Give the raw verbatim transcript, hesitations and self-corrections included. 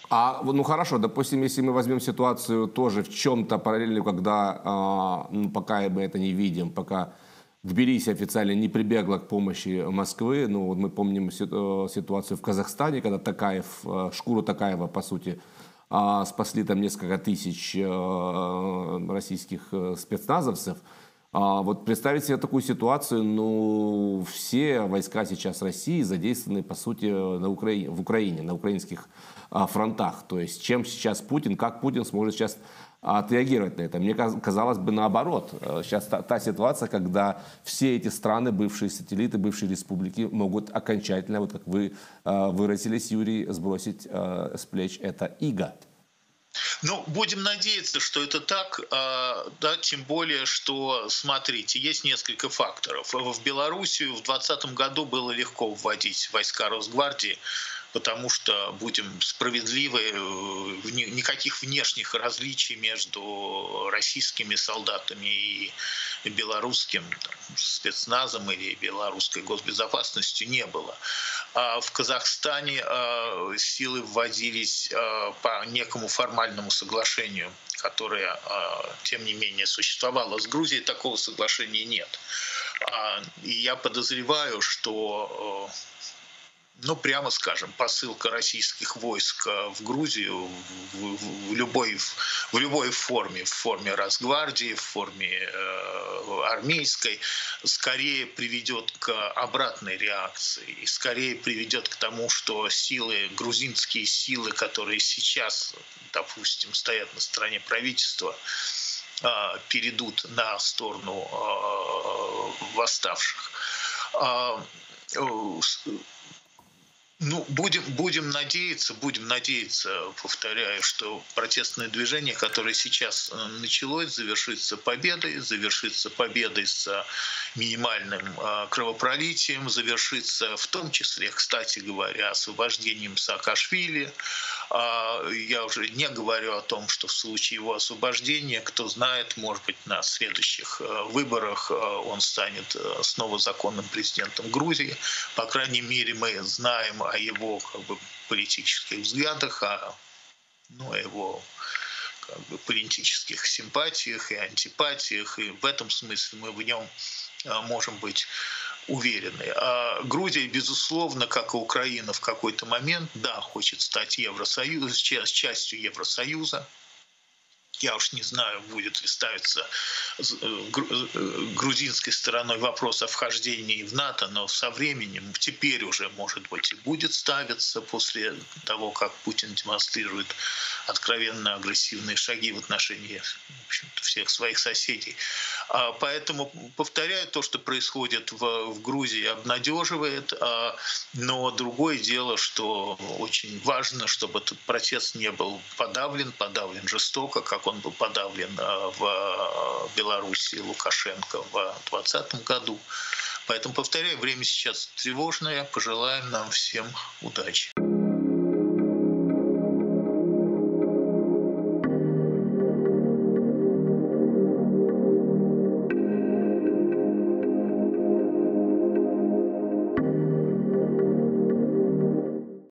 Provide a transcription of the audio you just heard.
А, ну хорошо, допустим, если мы возьмем ситуацию тоже в чем-то параллельную, когда, а, ну, пока мы это не видим, пока Тбилиси официально не прибегла к помощи Москвы, ну вот мы помним ситу- ситуацию в Казахстане, когда Такаев, э, шкуру Такаева, по сути, а, спасли там несколько тысяч э, российских э, спецназовцев. А вот представить себе такую ситуацию, ну, все войска сейчас России задействованы, по сути, на Украине, в Украине, на украинских а, фронтах. То есть, чем сейчас Путин, как Путин сможет сейчас отреагировать на это? Мне каз- казалось бы наоборот. Э, Сейчас та, та ситуация, когда все эти страны, бывшие сателлиты, бывшие республики, могут окончательно, вот как вы э, выразились, Юрий, сбросить э, с плеч это иго. Ну, будем надеяться, что это так, а, да, тем более, что, смотрите, есть несколько факторов. В Белоруссию в двадцатом году было легко вводить войска Росгвардии, потому что, будем справедливы, э, вне- никаких внешних различий между российскими солдатами и белорусским там, спецназом или белорусской госбезопасностью не было. А в Казахстане а, силы вводились а, по некому формальному соглашению, которое, а, тем не менее, существовало. С Грузией такого соглашения нет. А, И я подозреваю, что э, ну, прямо скажем, посылка российских войск э, в Грузию в, в- в любой, в любой форме, в форме Росгвардии, в форме э, армейской, скорее приведет к обратной реакции и скорее приведет к тому, что силы, грузинские силы, которые сейчас, допустим, стоят на стороне правительства, э, перейдут на сторону э, восставших. А, э, ну, будем, будем надеяться, будем надеяться, повторяю, что протестное движение, которое сейчас э, началось, завершится победой, завершится победой с минимальным э, кровопролитием, завершится в том числе, кстати говоря, освобождением Саакашвили. А, Я уже не говорю о том, что в случае его освобождения, кто знает, может быть, на следующих э, выборах э, он станет э, снова законным президентом Грузии. По крайней мере, мы знаем о его как бы, политических взглядах, о, ну, о его как бы, политических симпатиях и антипатиях, и в этом смысле мы в нем а, можем быть уверены. А Грузия, безусловно, как и Украина в какой-то момент, да, хочет стать Евросоюз, частью Евросоюза. Я уж не знаю, будет ли ставиться грузинской стороной вопрос о вхождении в НАТО, но со временем, теперь уже, может быть, и будет ставиться после того, как Путин демонстрирует откровенно агрессивные шаги в отношении, в общем-то, всех своих соседей. А Поэтому, повторяю, то, что происходит в, в Грузии, обнадеживает, а, но другое дело, что очень важно, чтобы этот протест не был подавлен, подавлен жестоко, как он был подавлен а, в а, Беларуси Лукашенко в двадцатом году. Поэтому, повторяю, время сейчас тревожное. Пожелаем нам всем удачи.